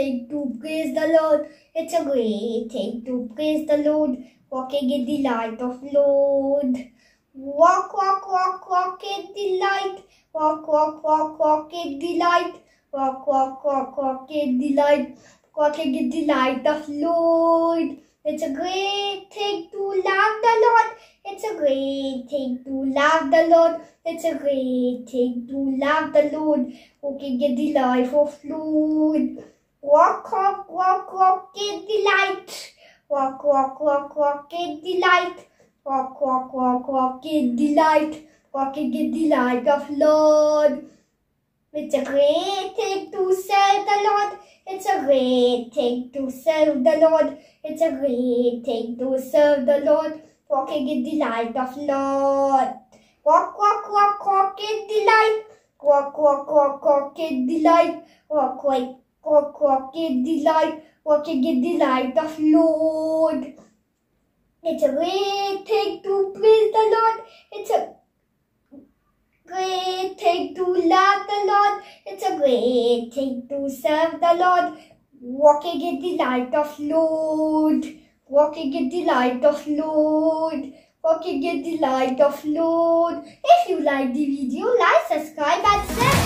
thing to praise the Lord. It's a great thing to praise the Lord. Walking in the light of Lord. Walk, walk, walk, walk in the light. Walk, walk, walk, walk in the light. Walk, walk, walk, walk in the light. Walking in the light of Lord. It's a great thing to love the Lord. It's a great thing to love the Lord. It's a great thing to love the Lord. Walking in the life of Lord. Walk, walk, walk, walk in the light. Walk, walk, walk, walk in the light. Walk, walk, walk, walk in the light. Walking in the light of Lord. It's a great thing to serve the Lord. It's a great thing to serve the Lord. It's a great thing to serve the Lord. Walking in the light of Lord. Walk, walk, walk, walk in the light. Walk, walk, walk, walk in the light. Walk, walk, walk, walk in the light. Walking in the light of Lord. It's a great thing to praise the Lord. It's a great thing to love the Lord. It's a great thing to serve the Lord. Walking in the light of Lord. Walking in the light of Lord. Walking in the light of Lord. If you like the video, like, subscribe and share.